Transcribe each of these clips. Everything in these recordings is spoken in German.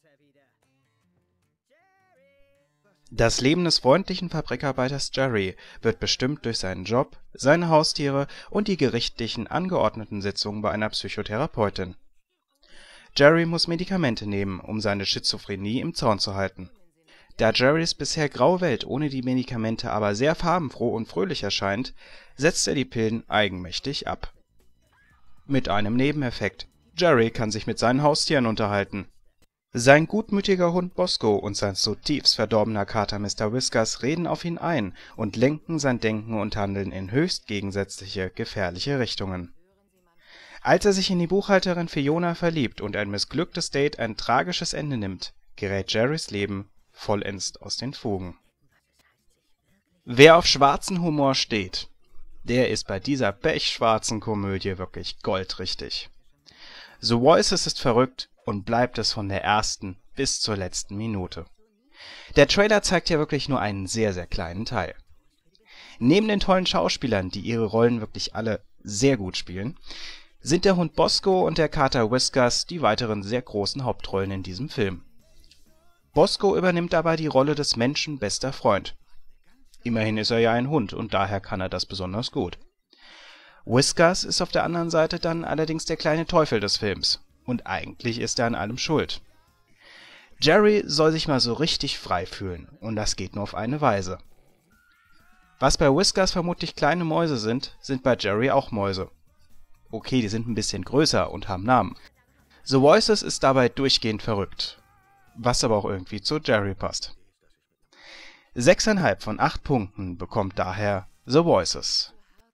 Das Leben des freundlichen Fabrikarbeiters Jerry wird bestimmt durch seinen Job, seine Haustiere und die gerichtlichen angeordneten Sitzungen bei einer Psychotherapeutin. Jerry muss Medikamente nehmen, um seine Schizophrenie im Zaun zu halten. Da Jerrys bisher graue Welt ohne die Medikamente aber sehr farbenfroh und fröhlich erscheint, setzt er die Pillen eigenmächtig ab. Mit einem Nebeneffekt: Jerry kann sich mit seinen Haustieren unterhalten. Sein gutmütiger Hund Bosco und sein zutiefst verdorbener Kater Mr. Whiskers reden auf ihn ein und lenken sein Denken und Handeln in höchst gegensätzliche, gefährliche Richtungen. Als er sich in die Buchhalterin Fiona verliebt und ein missglücktes Date ein tragisches Ende nimmt, gerät Jerrys Leben vollends aus den Fugen. Wer auf schwarzen Humor steht, der ist bei dieser pechschwarzen Komödie wirklich goldrichtig. The Voices ist verrückt und bleibt es von der ersten bis zur letzten Minute. Der Trailer zeigt ja wirklich nur einen sehr, sehr kleinen Teil. Neben den tollen Schauspielern, die ihre Rollen wirklich alle sehr gut spielen, sind der Hund Bosco und der Kater Whiskers die weiteren sehr großen Hauptrollen in diesem Film. Bosco übernimmt dabei die Rolle des Menschen bester Freund. Immerhin ist er ja ein Hund und daher kann er das besonders gut. Whiskers ist auf der anderen Seite dann allerdings der kleine Teufel des Films. Und eigentlich ist er an allem schuld. Jerry soll sich mal so richtig frei fühlen, und das geht nur auf eine Weise. Was bei Whiskers vermutlich kleine Mäuse sind bei Jerry auch Mäuse. Okay, die sind ein bisschen größer und haben Namen. The Voices ist dabei durchgehend verrückt, was aber auch irgendwie zu Jerry passt. 6,5 von 8 Punkten bekommt daher The Voices.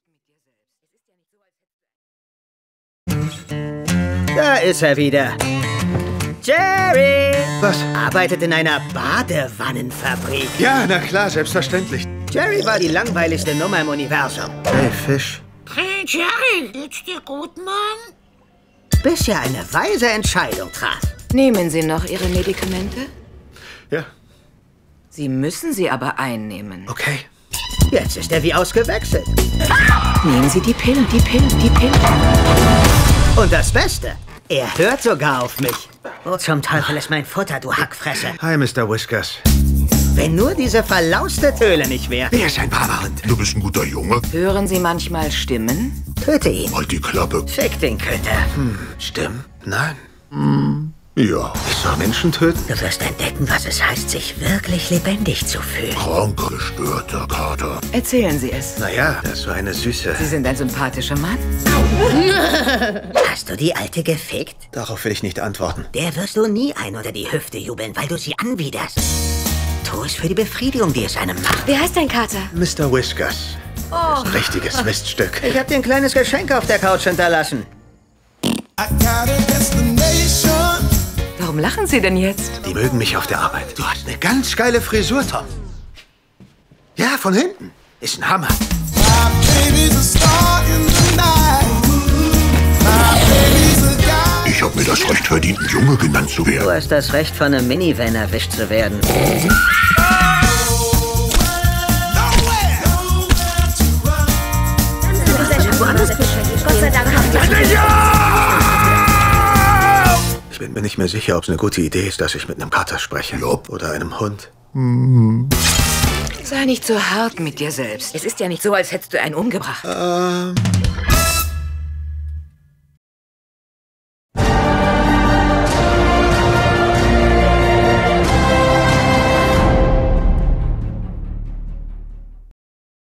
Da ist er wieder. Jerry! Was? Arbeitet in einer Badewannenfabrik. Ja, na klar, selbstverständlich. Jerry war die langweiligste Nummer im Universum. Hey, Fisch. Hey, Jerry, geht's dir gut, Mann? Bis er eine weise Entscheidung traf. Nehmen Sie noch Ihre Medikamente? Ja, Sie müssen sie aber einnehmen. okay. Jetzt ist er wie ausgewechselt. Nehmen Sie die Pillen, die Pillen, die Pillen. Und das Beste, er hört sogar auf mich. Wo zum Teufel ist mein Futter, du Hackfresse? Hi, Mr. Whiskers. Wenn nur diese verlauste Töle nicht wäre. Wer ist ein braver Hund? Du bist ein guter Junge. Hören Sie manchmal Stimmen? Töte ihn. Halt die Klappe. Fick den Köter. Stimmt? Nein. Ja. Ich soll Menschen töten? Du wirst entdecken, was es heißt, sich wirklich lebendig zu fühlen. Kranker, gestörter Kater. Erzählen Sie es. Naja, das war eine süße... Sie sind ein sympathischer Mann. Hast du die Alte gefickt? Darauf will ich nicht antworten. Der wirst du nie ein unter die Hüfte jubeln, weil du sie anwiderst. Tu es für die Befriedigung, die es einem macht. Wer heißt dein Kater? Mr. Whiskers. Ein richtiges Miststück. Ich hab dir ein kleines Geschenk auf der Couch hinterlassen. Warum lachen Sie denn jetzt? Die mögen mich auf der Arbeit. Du hast eine ganz geile Frisur, Tom. Ja, von hinten. Ist ein Hammer. Ich hab mir das Recht verdient, ein Junge genannt zu Du werden. hast das Recht, von einem Minivan erwischt zu werden. Ich bin mir nicht mehr sicher, ob es eine gute Idee ist, dass ich mit einem Kater spreche. Jupp. Oder einem Hund. Sei nicht so hart mit dir selbst. Es ist ja nicht so, als hättest du einen umgebracht.